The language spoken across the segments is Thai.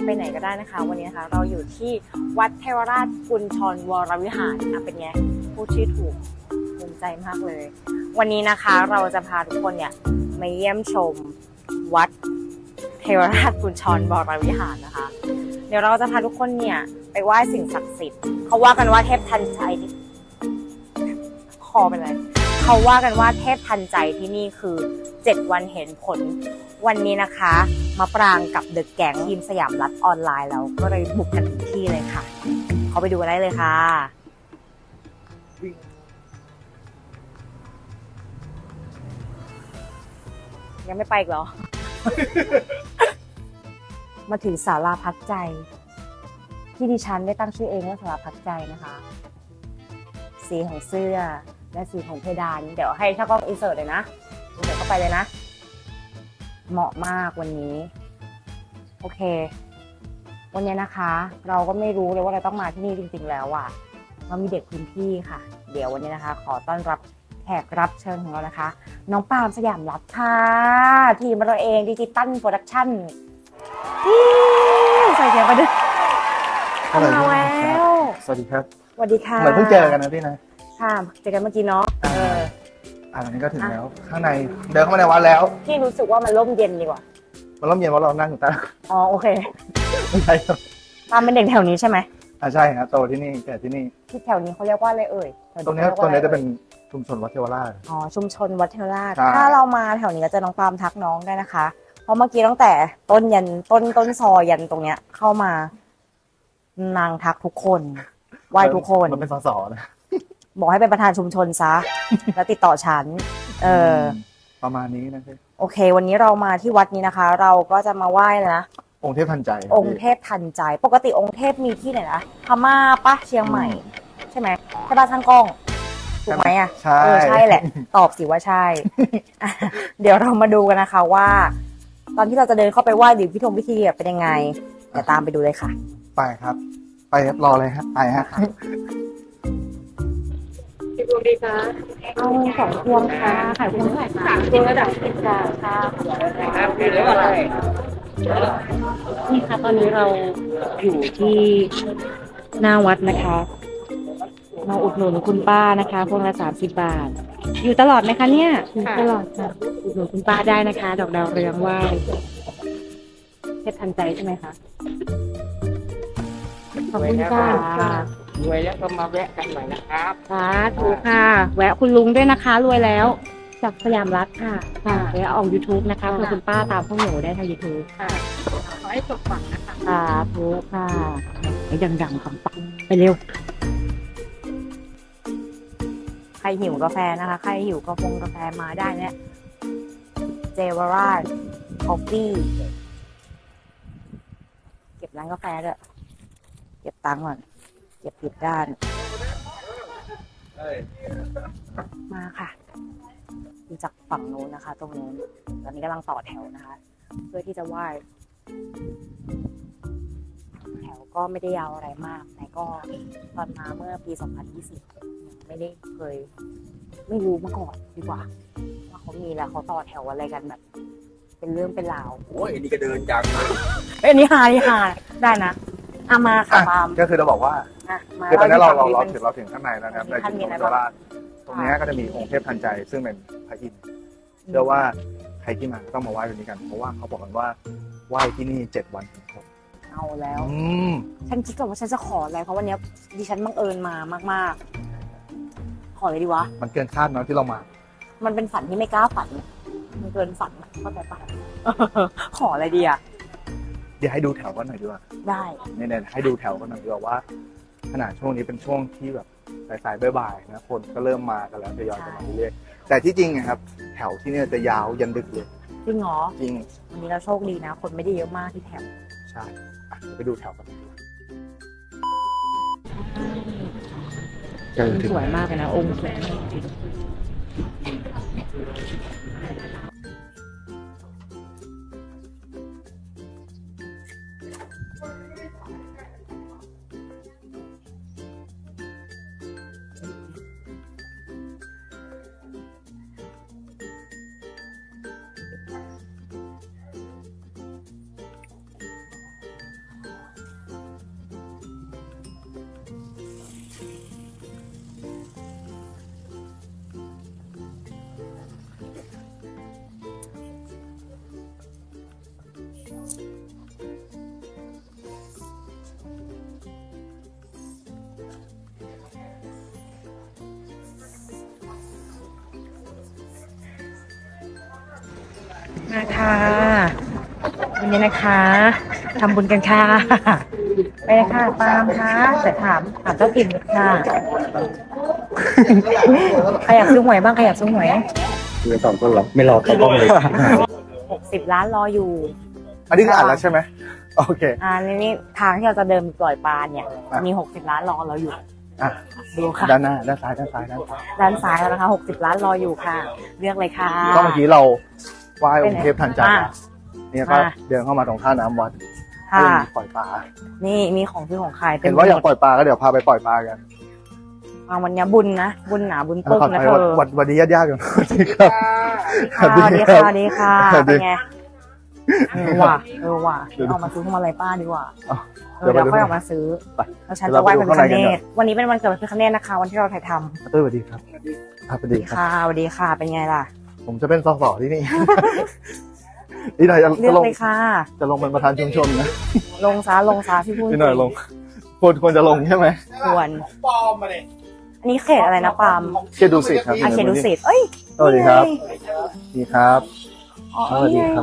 ไปไหนก็ได้นะคะวันนี้นะคะเราอยู่ที่วัดเทวราชกุญชรวรวิหารเป็นไงพูดชื่อถูกภูมิใจมากเลยวันนี้นะคะเราจะพาทุกคนเนี่ยมาเยี่ยมชมวัดเทวราชกุญชรวรวิหารนะคะเดี๋ยวเราจะพาทุกคนเนี่ยไปไหว้สิ่งศักดิ์สิทธิ์เขาว่ากันว่าเทพทันใจคอเป็นไรเขาว่ากันว่าเทพทันใจที่นี่คือ7 วันเห็นผลวันนี้นะคะมาปรางกับเดอะแก๊งทีมสยามรัฐออนไลน์แล้วก็เลยบุกกันถึงที่เลยค่ะเขาไปดูกันได้เลยค่ะยังไม่ไปอีกเหรอ มาถึงศาลาพักใจที่ดิฉันได้ตั้งชื่อเองว่าศาลาพักใจนะคะสีของเสื้อและสีของเพดานเดี๋ยวให้ช่างกล้องอินเสิร์ตเลยนะอินเสิร์ตเข้าไปเลยนะเหมาะมากวันนี้โอเควันนี้นะคะเราก็ไม่รู้เลยว่าเราต้องมาที่นี่จริงๆแล้วอ่ะเรามีเด็กพื้นที่ค่ะเดี๋ยววันนี้นะคะขอต้อนรับแขกรับเชิญของเรานะคะน้องปาล์มสยามรัฐค่ะทีมเราเองดิจิตอลโปรดักชั่นใส่เสียงไปด้วยมาแล้วสวัสดีครับสวัสดีค่ะเหมือนเพิ่งเจอกันนะพี่นะค่ะเจอกันเมื่อกี้เนาะอันนี้ก็ถึงแล้วข้างในเดินเข้ามาในวัดแล้วพี่รู้สึกว่ามันร่มเย็นดีกว่ามันร่มเย็นเพราะเรานั่งอยู่ใต้อ๋อโอเคไม่ใช่ครับปาล์มเป็นเด็กแถวนี้ใช่ไหมใช่ครับโตที่นี่แก่ที่นี่ที่แถวนี้เขาเรียกว่าอะไรเอ่ยตรงนี้จะเป็นชุมชนวัดเทวราชอ๋อชุมชนวัดเทวราชถ้าเรามาแถวนี้ก็จะน้องปาล์มทักน้องได้นะคะเพราะเมื่อกี้ตั้งแต่ต้นยันต้นซอยยันตรงเนี้ยเข้ามานางทักทุกคนไหว้ทุกคนมันเป็นส.นะบอกให้เป็นประธานชุมชนซะแล้วติดต่อฉันประมาณนี้นะพี่โอเควันนี้เรามาที่วัดนี้นะคะเราก็จะมาไหว้นะองค์เทพทันใจองค์เทพทันใจปกติองค์เทพมีที่ไหนนะพม่าปะเชียงใหม่ใช่ไหมใช่ป่ะช่างกล้องถูกไหมอ่ะใช่ใช่แหละตอบสิว่าใช่ เดี๋ยวเรามาดูกันนะคะว่าตอนที่เราจะเดินเข้าไปไหว้หรือพิธีเป็นยังไงเดี๋ยวตามไปดูเลยค่ะไปครับไปครับรอเลยครับไปฮะกี่พวงดีคะเอา2 พวงค่ะขายพวงเท่าไหร่คะ3 พวงระดับ10 บาทค่ะครับคือเรียกว่าอะไรนี่ค่ะตอนนี้เราอยู่ที่หน้าวัดนะคะมาอุดหนุนคุณป้านะคะพวงละ30 บาทอยู่ตลอดไหมคะเนี่ยอยู่ตลอดค่ะอุดหนุนคุณป้าได้นะคะดอกดาวเรืองไหว้เทพทันใจใช่ไหมคะขอบคุณค่ะรวยแล้วก็มาแวะกันหน่อยนะครับสาธุค่ะแวะคุณลุงด้วยนะคะรวยแล้วจากสยามรัฐค่ะแวะออก YouTube นะคะเพื่อคุณป้าตามพวกหนูได้ทาง YouTube ค่ะขอให้สมหวังนะคะสาธุค่ะให้ดังๆปังๆไปเร็วใครหิวกาแฟนะคะใครหิวกาแฟมาได้เนี่ยเจวราชคอฟฟี่เก็บร้านกาแฟด้วยเก็บตังค์ก่อนเก็บผิดด้านมาค่ะดูจากฝั่งนู้นนะคะตรงนู้นตอนนี้กำลังต่อแถวนะคะเพื่อที่จะไหว้แถวก็ไม่ได้ยาวอะไรมากแต่ก็ตอนมาเมื่อปี 2020ไม่ได้เคยไม่รู้มาก่อนดีกว่าว่าเขามีแล้วเขาต่อแถวอะไรกันแบบเป็นเรื่องเป็นราวโอ้ยอันนี้ก็เดินจังอันนี้ฮาได้นะมาค่ะปาล์มก็คือเราบอกว่าคือตอนนี้เราถึงข้างในแล้วนะครับในชุมชนวัดเทวราชตรงนี้ก็จะมีองค์เทพทันใจซึ่งเป็นพระอินทร์เชื่อว่าใครที่มาต้องมาไหว้ตรงนี้กันเพราะว่าเขาบอกกันว่าไหว้ที่นี่7 วันเอาแล้วฉันคิดก่อนว่าฉันจะขออะไรเพราะวันนี้ดิฉันบังเอิญมามากๆขอเลยดีวะมันเกินคาดเนาะที่เรามามันเป็นฝันที่ไม่กล้าฝันมันเกินฝันเข้าใจปะขออะไรดีอ่ะเดี๋ยวให้ดูแถวกันหน่อยดีกว่าได้เนี่ยให้ดูแถวกันหน่อยดีกว่าว่าขนาดช่วงนี้เป็นช่วงที่แบบสายๆบ่ายๆนะคนก็เริ่มมากันแล้วทยอยกันมาเรื่อยๆแต่ที่จริงนะครับแถวที่เนี่ยจะยาวยันดึกเลยจริงเหรอจริงวันนี้เราโชคดีนะคนไม่ได้เยอะมากที่แถวใช่ไปดูแถวกันสวยมากเลยนะองค์สวยจริงมาค่ะวันนี้นะคะทำบุญกันค่ะไปเลยค่ะปาล์มค่ะแต่ถามเจ้าถิ่นค่ะใครอยากซื้อหวยบ้างใครอยากซื้อหวยคือสองคนหรอไม่รอเขาต้องเลย 60 ล้านรออยู่อันนี้คืออ่านแล้วใช่ไหมโอเคนี่ทางที่เราจะเดินปล่อยปลาเนี่ยมี60 ล้านรอเราอยู่อ่ะดูค่ะด้านหน้าด้านซ้ายด้านซ้ายด้านซ้ายแล้วนะคะ60 ล้านรออยู่ค่ะ เลือกเลยค่ะก็เมื่อกี้เราไหว้องค์เทพทันใจเนี่ยก็เดินเข้ามาตรงท่าน้ำวัดก็ค่ะมีปล่อยปลานี่มีของซื้อของขายเห็นว่าอยากปล่อยปลาก็เดี๋ยวพาไปปล่อยปลากันวันนี้บุญนะบุญหนาบุญตุ้มนะเธอวันนี้ญาติๆกันสวัสดีครับสวัสดีค่ะสวัสดีค่ะเป็นไงว่ะเอามาซื้อพวงมาลัยป้าดีกว่าเดี๋ยวค่อยออกมาซื้อแล้วฉันจะไหว้พระพิฆเนศวันนี้เป็นวันเกิดพระพิฆเนศนะคะวันที่เราถ่ายทำตุ้ยสวัสดีครับสวัสดีครับค่ะสวัสดีค่ะเป็นไงล่ะผมจะเป็นสสที่นี่ นี่หน่อยเลือกจะลงเลยค่ะจะลงเป็นประธานชุมชนนะลงซาพี่พูดนี่หน่อยลงควรจะลงใช่ไหมควรปลอมมาเลยอันนี้เขตอะไรนะปาล์มเขตดุสิตครับเขตดุสิตเอ้ยสวัสดีครับดีครับอ๋อสวัสดีครับ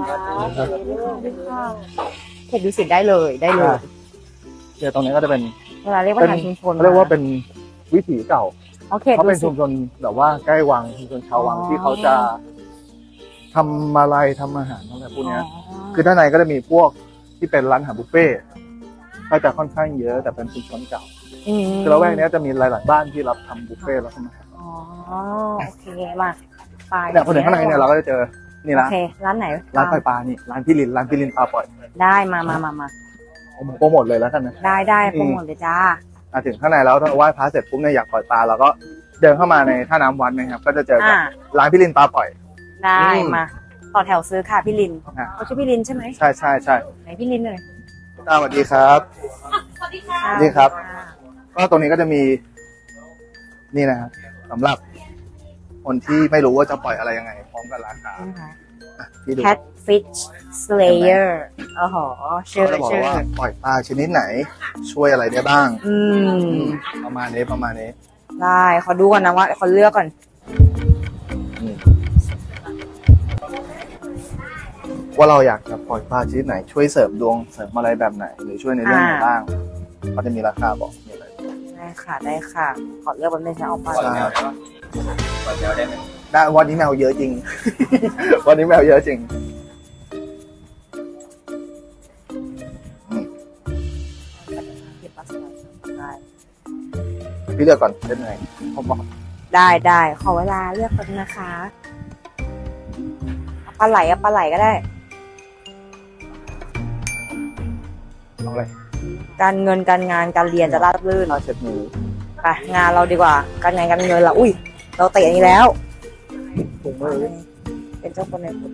เขตดุสิตได้เลยได้เลยเดี๋ยวตรงนี้ก็จะเป็นเวลาเรียกว่าทางชุมชนเขาเรียกว่าเป็นวิถีเก่าอ๋อเขตเขาดุเป็นสิชุตมชนแบบว่าใกล้วังชุมชนชาววังที่เขาจะทำอะไรทำอาหารอะไรพวกเนี้ย คือด้านในก็จะมีพวกที่เป็นร้านอาหารบุฟเฟ่ต์ก็จะค่อนข้างเยอะแต่เป็นชุมชนเก่าคือละแวกนี้จะมีหลายๆบ้านที่รับทำบุฟเฟ่ต์แล้วทำอาหารอ๋อโอเคมาไปเนี่ยพอถึงข้างในเนี่ยเราก็จะเจอนี่โอนะเคร้านไหนร้านปล่อยปลานี่ร้านพี่ลินปลาปล่อยได้มาผมโปรโมทเลยแล้วกันนะได้โปรโมทเลยจ้าถึงข้างในแล้วถ้าไหว้พระเสร็จปุ๊บเนี่ยอยากปล่อยปลาเราก็เดินเข้ามาในท่าน้ำวัดนะครับก็จะเจอกับร้านพี่ลินปลาปล่อยได้มาต่อแถวซื้อค่ะพี่ลินอ่ะเขาชื่อพี่ลินใช่ไหมใช่ไหนพี่ลินเลยสวัสดีครับสวัสดีค่ะนี่ครับ ก็ตรงนี้ก็จะมีนี่นะครับสำหรับคนที่ไม่รู้ว่าจะปล่อยอะไรยังไงพร้อมกับราคาอ่ะพี่ดู Catfish Slayer โอ้โหชื่อเขาจะบอกว่าปล่อยปลาชนิดไหน ช่วยอะไรได้บ้างประมาณนี้ได้เขาดูก่อนนะว่าเขาเลือกก่อนว่าเราอยากจะปล่อยปลาชนิดไหนช่วยเสริมดวงเสริมอะไรแบบไหน หรือช่วยในเรื่องไหนบ้างเขาจะมีราคาบอกมีอะไรได้ค่ะขอเลือกแบบนี้ฉันเอาไปใช่ปลาแก้วได้ไหมได้วันนี้แมวเยอะจริง วันนี้แมวเยอะจริงพี่เลือกก่อนเป็นไงผมบอกได้ขอเวลาเลือกก่อนนะคะเอาปลาไหลก็ได้เอาเลยการเงินการงานการเรียนจะราบรื่นผ้าเช็ดมือไปงานเราดีกว่าการงานการเงินเราอุ้ยเราเตะอันนี้แล้วถุงมือเป็นเจ้าคนในคุณ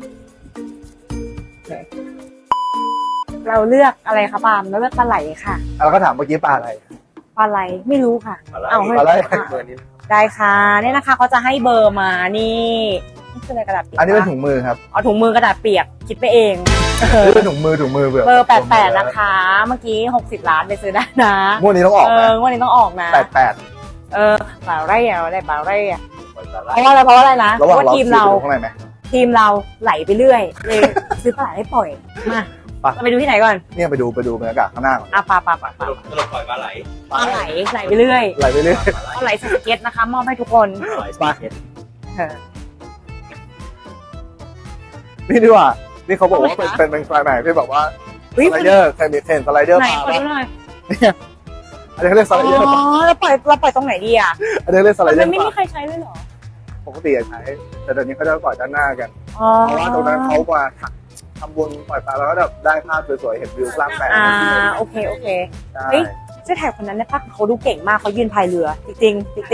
เราเลือกอะไรคะปาล์มเราเลือกปลาไหลค่ะแล้วก็ถามเมื่อกี้ปลาอะไรปลาไหลไม่รู้ค่ะเอาให้ปลาอะไรเบอร์นี้ได้ค่ะเนี่ยนะคะเขาจะให้เบอร์มานี่คืออะไรกระดาษเปียกอันนี้เป็นถุงมือครับเอาถุงมือกระดาษเปียกคิดไปเองนี่เป็นถุงมือเบื่อเบอร์88นะคะ เมื่อกี้60 ล้านไปซื้อได้นะงวดนี้ต้องออกไหมงวดนี้ต้องออกนะ 88 ปลาไร่อะได้ปลาไร่อะเพราะว่าอะไรนะเพระหว่างราะว่าเราทีมซื้อเราไปดูข้างในไหมไหลไปเรื่อยเลยซื้อปลาไหลได้ปล่อยมาเราไปดูที่ไหนก่อนเนี่ยไปดูบรรยากาศข้างหน้าก่อนปลาสรุปปล่อยปลาไหลปลาไหลไปเรื่อยไหลไปเรื่อยปลาไหลสเก็ตนะคะมอบให้ทุกคนไปนี่ดีกว่านี่เขาบอกว่าเป็นไฟใหม่ที่แบบว่าสไลเดอร์เคยมีเทนสไลเดอร์ไหนปลาขอปะดูหน่อยเนี่ยอันนี้เขาเรียกสอ๋ไลเดอร์ปลาอเราปล่อยตรงไหนดีอ่ะอันนี้เรียกสไลมันเดอร์ไม่ปมีลาใครใช้เลยเหรอปกติใช้แต่เดี๋ยวนี้เขาจะปล่อยด้านหน้ากันอ๋อเพราะว่าตรงนั้นเขามาทำบุญปล่อยปลาแล้วก็แบบได้ภาพสวยๆเห็นวิวกลางแปลงโอเคใช่เฮ้ยเสื้อแถบคนนั้นเนี่ยปะเขาดูเก่งมากเขายืนพายเรือจริง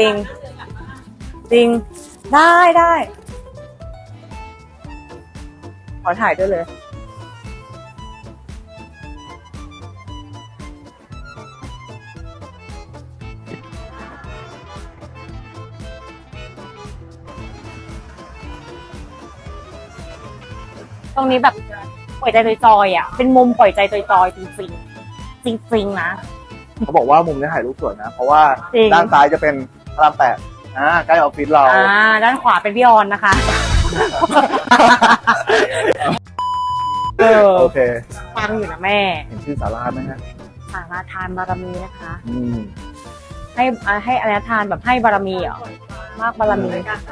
ได้ขอถ่ายด้วยเลยตรงนี้แบบปล่อยใจจอยๆอ่ะเป็นมุมปล่อยใจจอยๆจริงนะเขาบอกว่ามุมนี้ถ่ายรูปสวยนะ เพราะว่าจริงด้านซ้ายจะเป็นพระราม8ใกล้ออฟฟิศเราด้านขวาเป็นพี่ออนนะคะโอเคฟังอยู่นะแม่เห็นชื่อศาลาไหมฮะศาลาทานบารมีนะคะอืมให้อะไรนะทานแบบให้บารมีเหรอมากบารมี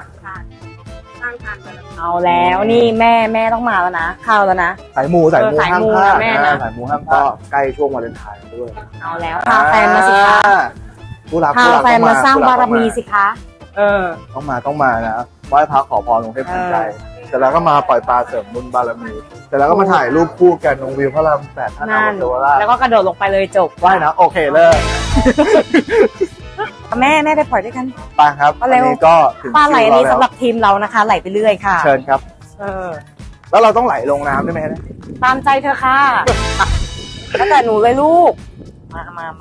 เอาแล้วนี่แม่ต้องมาแล้วนะเข้าแล้วนะสายมูห้ามพลาดสายมูนะแม่นะสายมูห้ามพลาดใกล้ช่วงวาเลนไทน์ด้วยเอาแล้วพาแฟนมาสิคะผู้รักพาแฟนมาสร้างบารมีสิคะต้องมานะไหว้พระขอพรองค์เทพทันใจเสร็จแล้วก็มาปล่อยปลาเสริมบุญบารมีเสร็จแล้วก็มาถ่ายรูปคู่กันตรงวิวพระราม8ท่าน้ำเยาวราชแล้วก็กระโดดลงไปเลยจบว่ายนะโอเคเลิกแม่ไปปล่อยด้วยกันไปครับอันนี้ก็ถึงปลาไหลอันนี้คิวสำหรับทีมเรานะคะ ไหลไปเรื่อยค่ะเชิญครับ แล้วเราต้องไหลลงน้ำด้วยไหมนะตามใจเธอค่ะแล้วแต่หนูเลยลูกมา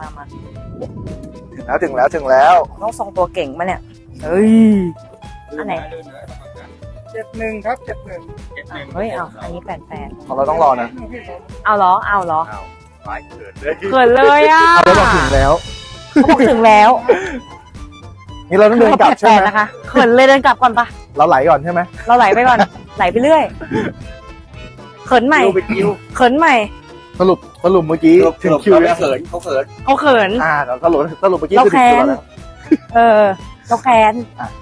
ถึงแล้วต้องทรงตัวเก่งมาเนี่ยเฮ้ยอันไหน 71ครับ71 เฮ้ยเอาอันนี้8 ของเราต้องรอนะเอาเหรอไม้เกิดเลยเกิดเลยอ่ะเราบอกถึงแล้วเขาบอกถึงแล้วนี่เราต้องเดินกลับใช่ไหมนะคะเขินเลยเดินกลับก่อนปะเราไหลก่อนใช่ไหมเราไหลไปก่อน ไหลไปเรื่อยเขินใหม่ เขินใหม่สรุปเมื่อกี้ถึงคิวเขาแล้วเขินเขาเขินเขาเขินเราสรุปเมื่อกี้คือถึงคิวแล้วเราแค้น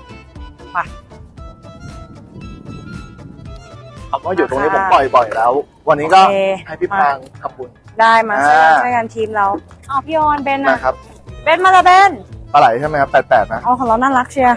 คำว่าอยู่ตรงนี้ผมปล่อยบ่อยแล้ว วันนี้ก็ให้พี่พางทำบุญได้มาช่วยกันทีมเราเอาพี่ออนเบนนะนะครับ เบนมาละเบนปลาไหลใช่ไหมครับ88นะเอาของเราน่ารักเชียร์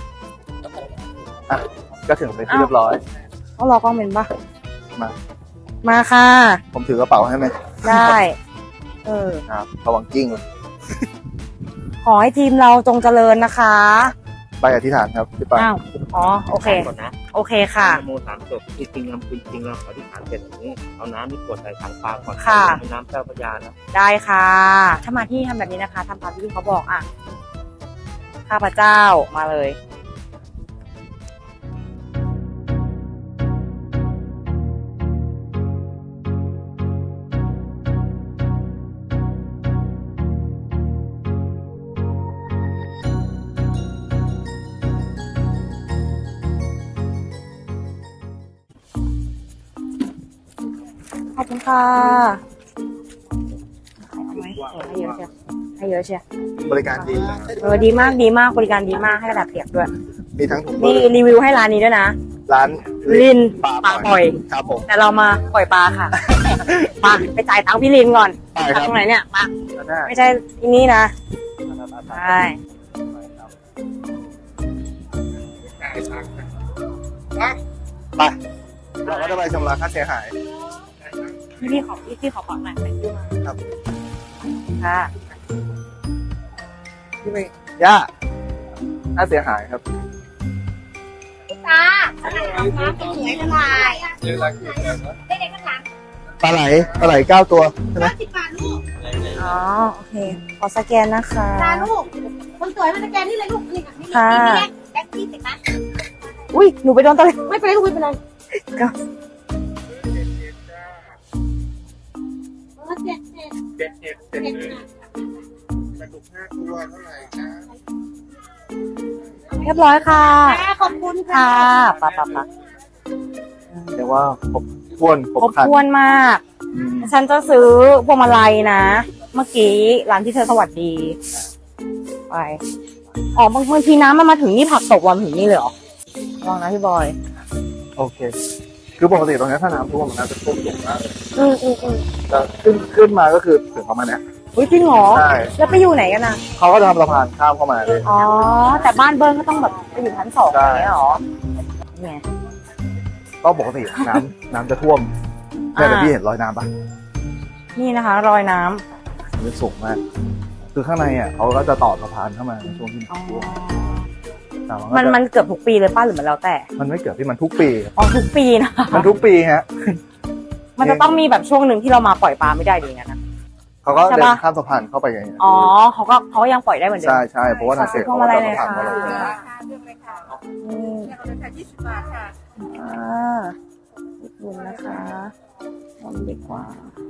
ก็ถึงเป็นที่เรียบร้อยเอารอกล้องเบนปะมามาค่ะผมถือกระเป๋าให้ไหมได้ครับระวังกิ้งขอให้ทีมเราจงเจริญนะคะไปอธิษฐานครับพี่ปางอ้าวอ๋อโอเคก่อนนะโอเคค่ะโม3จบจริงๆเราอธิษฐานเสร็จอย่างนี้เอาน้ำนี่กดใส่ถังปลาก่อนค่ะเป็นน้ำเจ้าพระยานะได้ค่ะ ถ้ามาที่ทำแบบนี้นะคะทำตามที่พี่เขาบอกอ่ะข้าพเจ้ามาเลย ขอบคุณค่ะให้เยอะเชียวให้เยอะเชียวบริการดีดีมากบริการดีมากให้กระดาษเปียกด้วยมีทั้งถุงมืนี่อรีวิวให้ร้านนี้ด้วยนะร้านลินปปลาลาปล่อยครับผมแต่เรามาปล่อยปลาค่ะ ไปจ่ายตังค์พี่ลินก่อนไปครับตรงไหนเนี่ยมาได้ไม่ใช่ที่นี่นะใช่ไปเราก็จะไปชำระค่าเสียหายพี่ขอปักหน่อยครับค่ะที่ไม่ย่าค่าเสียหายครับตาขนาดน้ำเป็นเหนื่อยละลายเด็กๆข้างหลังปลาไหล9 ตัวใช่ไหม 50 บาทลูกอ๋อโอเคขอสแกนนะคะตาลูก คนสวยมาสแกนนี่เลยลูกนี่ค่ะนี่ค่ะแบ็คที่ติดนะอุ้ยหนูไปโดนตะเลยไม่เป็นไรลูกไม่เป็นไรก็เจ็ดกระดูก5 ตัวเท่าไหร่นะเรียบร้อยค่ะขอบคุณค่ะค่ะปะเรียกว่าครบถ้วนครบครบครันถ้วนมากอืมฉันจะซื้อพวงมาลัยนะ เมื่อกี้ร้านที่เธอสวัสดี ไป อ๋อบางทีน้ำมันมาถึงนี่ผักตกวันถึงนี่เลยเหรอลองนะพี่บอยโอเค คือปกติตรงนี้ถ้าน้ำท่วมมันน่าจะท่วมสูงมากเลยอืมแต่ขึ้นมาก็คือถึงประมาณเนี้ยอุ้ยจริงเหรอใช่แล้วไปอยู่ไหนกันนะเขาก็จะทำสะพานข้ามเข้ามาเลยอ๋อ แต่บ้านเบิ้ลก็ต้องแบบไปอยู่ชั้น2 ใช่อย่างเงี้ยเหรอเนี่ยก็ปกติน้ำจะท่วมเนี่ยแต่พี่เห็นรอยน้ำปะนี่นะคะ รอยน้มันสูงมาก คือข้างในอ่ะเขาก็จะต่อสะพานเข้ามาในช่วงที่ำอ๋อท่วมแต่ว่ามันก็จะมันเกือบทุกปีเลยป้าหรือมันแล้วแต่มันไม่เกิดที่มันทุกปีอ๋อทุกปีนะคะมันทุกปีฮะมันจะต้องมีแบบช่วงหนึ่งที่เรามาปล่อยปลาไม่ได้ดีนะเขาก็ใช่เดิปะนข้ามสะพานเข้าไปอย่างเงี้ยอ๋อเขาก็ยังปล่อยได้เหมือนเดิมใช่เพราะว่าทางเขตเขาก็จะสะพานเข้าไปอืม 20 บาทค่ะขอบคุณนะคะทำดีกว่า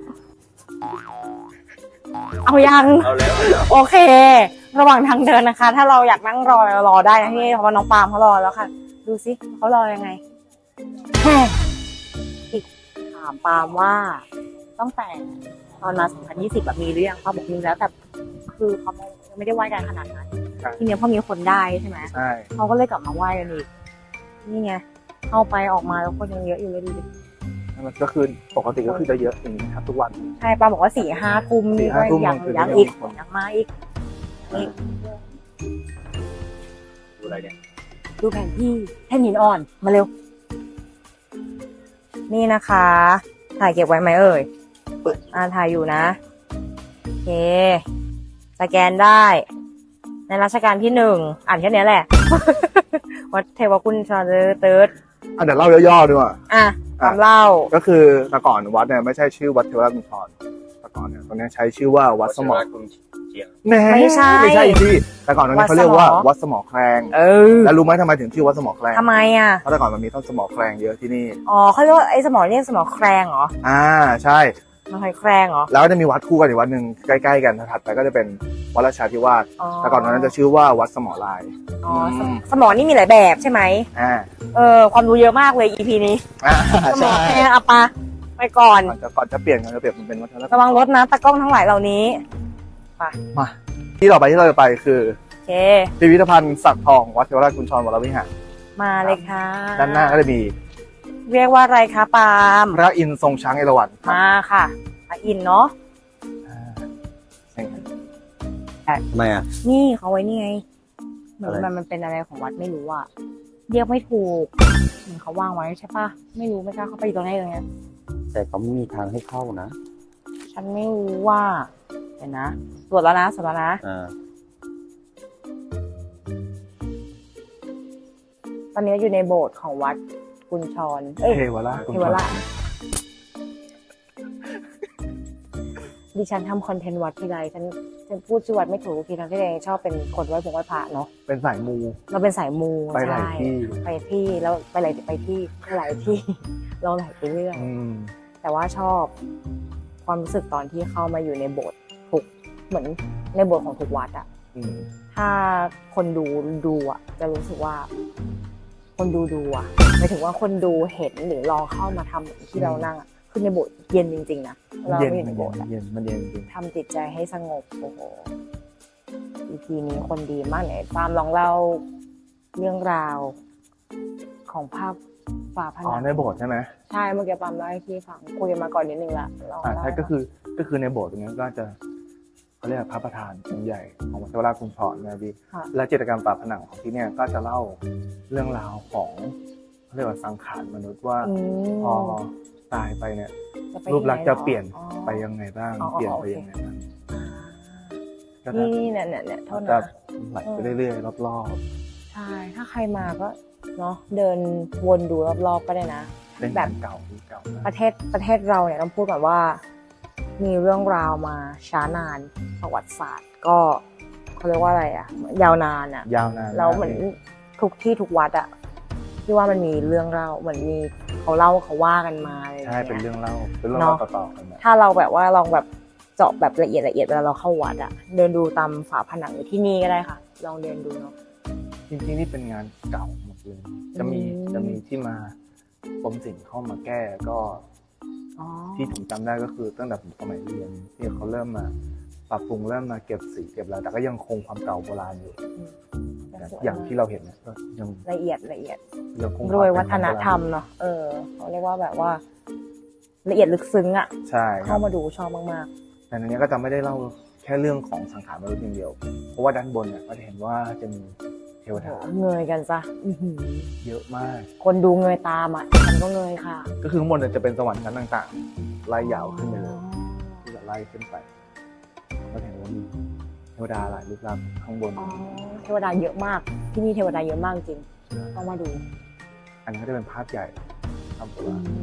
เอายังเอาแล้วโอเค ระหว่างทางเดินนะคะ ถ้าเราอยากนั่งรอได้นะที่เพราะว่าน้องปาล์มเขารอแล้วค่ะ ดูสิเขารอยังไงแฮ่อีกามปาล์มว่าตั้งแต่ตอนมา2020แบบมีหรือยังปาล์มบอกมีแล้วแต่คือเขาไม่ได้ไหว้กันขนาดนั้นทีนี้พอมีคนได้ใช่ไหมใช่เขาก็เลยกลับมาไหว้กันอีกนี่ไงเข้าไปออกมาแล้วคนยังเยอะอยู่เลยดูดิมันก็คือปกติก็คือจะเยอะอย่างนี้ครับทุกวันใช่ปาล์มบอกว่า4-5 ทุ่มนี่ก็ 4-5 ทุ่มยังคือยังยังอีกมีคนยังมาอีกนี่ดูอะไรเนี่ยดูแผนที่แท่นหินอ่อนมาเร็ว นี่นะคะถ่ายเก็บไว้ไหมเอ่ยถ่ายอยู่นะโอเคสแกนได้ ในรัชกาลที่1อ่านแค่นี้แหละ วัดเทวคุณชรเติร์ดเดี๋ยวเล่าย่อๆดีกว่าคำเล่าก็คือแต่ก่อนวัดเนี่ยไม่ใช่ชื่อวัดเทวราชกุญชรแต่ก่อนเนี่ยตรงนี้ใช้ชื่อว่าวัดสมอคุณเชียงไม่ใช่ที่แต่ก่อนตรงนี้เขาเรียกว่าวัดสมอแคลงแล้วรู้ไหมทำไมถึงชื่อวัดสมอแคลงทำไมอ่ะเพราะแต่ก่อนมันมีต้นสมอแคลงเยอะที่นี่อ๋อเขาเรียกว่าไอ้สมอเรียกสมอแครงเหรอใช่มันหอยแครงเหรอแล้วก็จะมีวัดคู่กันอีกวัดหนึ่งใกล้ๆกันถัดไปก็จะเป็นวัดราชาธิวาสแต่ก่อนนั้นจะชื่อว่าวัดสมอลายอ๋อสมอนี่มีหลายแบบใช่ไหมความรู้เยอะมากเลย EP นี้สมอแครงเอาไปก่อนก่อนจะเปลี่ยนมันเป็นวัดระวังรถนะตากล้องทั้งหลายเหล่านี้มาที่ต่อไปที่เราจะไปคือโอเคพิพิธภัณฑ์สักทองวัดเทวราชกุญชรวรวิหารมาเลยค่ะด้านหน้าก็จะมีเรียกว่าอะไรคะปาล์มพระอินทร์ทรงช้างเอราวัณมาค่ะพระอินทร์เนาะทำไมอ่ะนี่เขาไว้นี่ไงเหมือนอะไรมันเป็นอะไรของวัดไม่รู้อ่ะเรียกไม่ถูกเหมือนเขาวางไว้ใช่ปะไม่รู้ไม่กล้าเข้าไปอยู่ตรงไหนตรงเนี้ยแต่เขาไม่มีทางให้เข้านะฉันไม่รู้ว่าเดี๋ยวนะตรวจแล้วนะตอนนี้อยู่ในโบสถ์ของวัดกุญชรเทวราชดิฉันทำคอนเทนต์วัดทีไรฉันพูดชื่อวัดไม่ถูกทีทั้งที่เองชอบเป็นคนไหว้พระไหว้พระเนาะเป็นสายมูเราเป็นสายมูไปหลายที่ไปที่แล้วไปหลายที่หลายที่ เราหลายไปเรื่องแต่ว่าชอบความรู้สึกตอนที่เข้ามาอยู่ในโบสถ์ทุกเหมือนในโบสถ์ของทุกวัดอะถ้าคนดูอะจะรู้สึกว่า คนดูอะหมายถึงว่าคนดูเห็นหรือลองเข้ามาทำเหมือนที่เรานั่งอะคือในโบสถ์เย็นจริงๆนะเราไม่อยู่ในโบสถ์อะมันเย็นจริงทำจิตใจให้สงบโอ้โห EP นี้คนดีมากเนี่ยปาล์มลองเล่าเรื่องราวของภาพฝาผนังในโบสถ์ใช่ไหมใช่เมื่อกี้ปาล์มเล่าให้พี่ฟังคุยกันมาก่อนนิดนึงละลองเล่าใช่ก็คือในโบสถ์ตรงนี้ก็จะเขาเรียกพระประธานองค์ใหญ่ของวัดเทวราชกุญชรนะพี่และจิตรกรรมฝาผนังของที่เนี่ยก็จะเล่าเรื่องราวของเขาเรียกว่าสังขารมนุษย์ว่าพอตายไปเนี่ยรูปลักษณ์จะเปลี่ยนไปยังไงบ้างเปลี่ยนไปยังไงบ้างนี่เนี่ยเท่านั้นไหลไปเรื่อยๆรอบใช่ถ้าใครมาก็เนาะเดินวนดูรอบๆก็ได้นะๆเป็นแบบเก่าประเทศเราเนี่ยต้องพูดก่อนว่ามีเรื่องราวมาช้านานประวัติศาสตร์ก็เขาเรียกว่าอะไรอะยาวนานอะเราเหมือนทุกที่ทุกวัดอะที่ว่ามันมีเรื่องเล่าเหมือนมีเขาเล่าเขาว่ากันมาอะไรอย่างใช่เงี้ยเป็นเรื่องเล่าต่อๆกันนะถ้าเราแบบว่าลองแบบเจาะแบบละเอียดเวลาเราเข้าวัดอะเดินดูตามฝาผนังอยู่ที่นี่ก็ได้ค่ะลองเดินดูเนาะจริงๆนี่เป็นงานเก่าหมดเลยจะมีที่มากรมศิลป์เข้ามาแก้ก็ที่ผมจำได้ก็คือตั้งแต่ผมสมัยเรียนที่เขาเริ่มมาปรับปรุงเริ่มมาเก็บสีเก็บแล้วแต่ก็ยังคงความเก่าโบราณอยู่อย่างที่เราเห็นก็ยังละเอียดยังคงรวยวัฒนธรรมเนาะเขาเรียกว่าแบบว่าละเอียดลึกซึ้งอ่ะใช่เข้ามาดูชอบมากๆแต่ในนี้ก็จะไม่ได้เล่าแค่เรื่องของสังขารมนุษย์อย่างเดียวเพราะว่าด้านบนเนี่ยก็จะเห็นว่าจะมีเทวดาเงยกันซะเยอะมากคนดูเงยตามอ่ะฉันก็เงยค่ะก็คือข้างบนจะเป็นสวรรค์ชั้นต่างๆไล่ยาวขึ้นไปเลยที่จะไล่ขึ้นไปก็เห็นว่ามีเทวดาหลายรูปร่างข้างบนเทวดาเยอะมากที่นี่เทวดาเยอะมากจริงต้องมาดูอันนี้ก็จะเป็นภาพใหญ่ทำโบราณ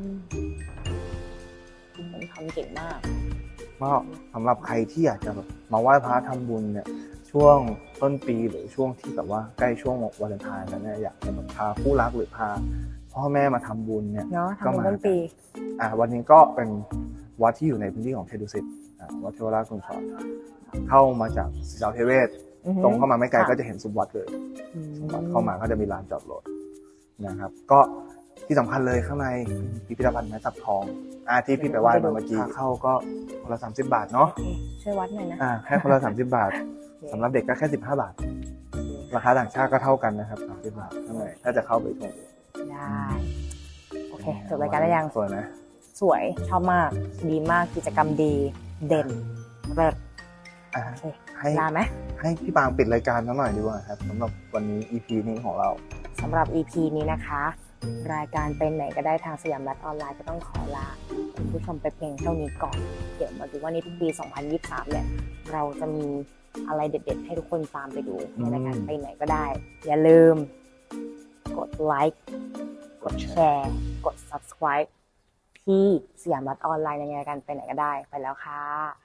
ทำเก่งมากก็สำหรับใครที่อยากจะแบบมาไหว้พระทำบุญเนี่ยช่วงต้นปีหรือช่วงที่แบบว่าใกล้ช่วงวาเลนไทน์แล้วเนี่ยอยากจะแบบพาคู่รักหรือพาพ่อแม่มาทำบุญเนี่ยก็มาต้นปีวันนี้ก็เป็นวัดที่อยู่ในพื้นที่ของเทดุสิตวัดเทวราชกุญชรเข้ามาจากศรีเสาเทเวศตรงเข้ามาไม่ไกลก็จะเห็นซุ้มวัดเลยซุ้มวัดเข้ามาก็จะมีลานจอดรถนะครับก็ที่สำคัญเลยข้างในพิพิธภัณฑ์ไม้สักทองที่พี่ไปไหว้มาเมื่อกี้เข้าก็คนละ30 บาทเนาะโอเคช่วยวัดหน่อยนะแค่คนละ30 บาทสำหรับเด็กก็แค่15 บาท ราคาต่างชาติก็เท่ากันนะครับ30 บาทข้างในถ้าจะเข้าไปชมได้โอเคจบรายการได้ยังสวยนะสวยชอบมากดีมากกิจกรรมดีเด่นเลิศอ่ะโอเคให้ลาไหมให้พี่ปางปิดรายการหน่อยดีกว่าครับสำหรับวันนี้ EP นี้ของเราสำหรับ EP นี้นะคะ รายการเป็นไหนก็ได้ทางสยามรัฐออนไลน์ก็ต้องขอลาคุณผู้ชมไปเพียงเท่านี้ก่อนเดี๋ยวมาดูว่าในปี 2023 เนี่ยเราจะมีอะไรเด็ดๆให้ทุกคนตามไปดูในรายการไปไหนก็ได้ อย่าลืมกดไลค์กดแชร์กด subscribe ที่สยามรัฐออนไลน์ในรายการไปไหนก็ได้ไปแล้วค่ะ